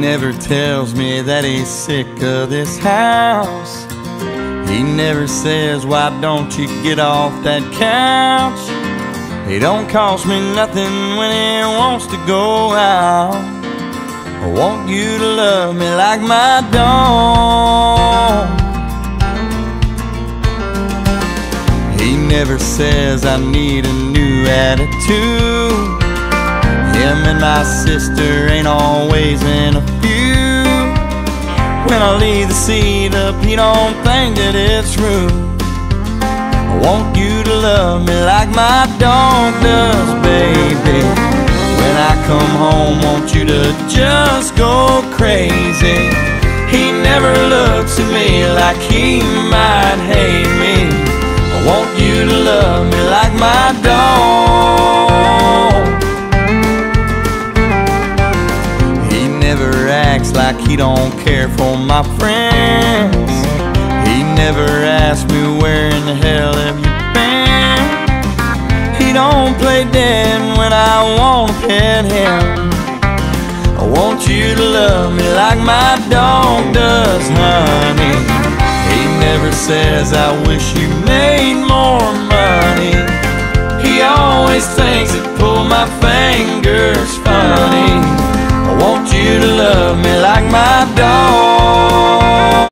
never tells me that he's sick of this house. He never says, why don't you get off that couch? He don't cost me nothing when he wants to go out. I want you to love me like my dog. He never says I need a new attitude. Him and my sister ain't always in a feud. When I leave the seat up, he don't think that it's rude. I want you to love me like my dog does, baby. When I come home, want you to just go crazy. He never looks at me like he might hate me. I want you to love me like my dog. He never acts like he don't care for my friends. He never asks me where in the hell have you been. He don't play dead when I want to pet him. I want you to love me like my dog does, honey. He never says I wish you made more money. He always thinks it pull my fingers funny. I want you to love me like my dog.